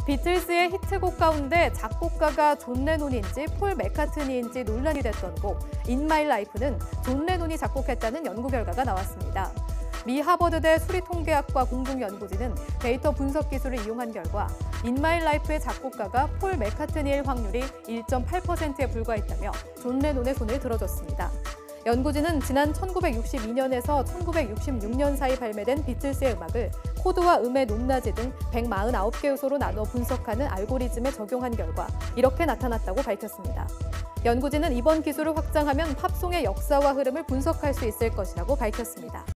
비틀스의 히트곡 가운데 작곡가가 존 레논인지 폴 맥카트니인지 논란이 됐던 곡 In My Life는 존 레논이 작곡했다는 연구 결과가 나왔습니다. 미 하버드대 수리통계학과 공동연구진은 데이터 분석 기술을 이용한 결과 In My Life의 작곡가가 폴 맥카트니일 확률이 1.8%에 불과했다며 존 레논의 손을 들어줬습니다. 연구진은 지난 1962년에서 1966년 사이 발매된 비틀스의 음악을 코드와 음의 높낮이 등 149개 요소로 나눠 분석하는 알고리즘에 적용한 결과 이렇게 나타났다고 밝혔습니다. 연구진은 이번 기술을 확장하면 팝송의 역사와 흐름을 분석할 수 있을 것이라고 밝혔습니다.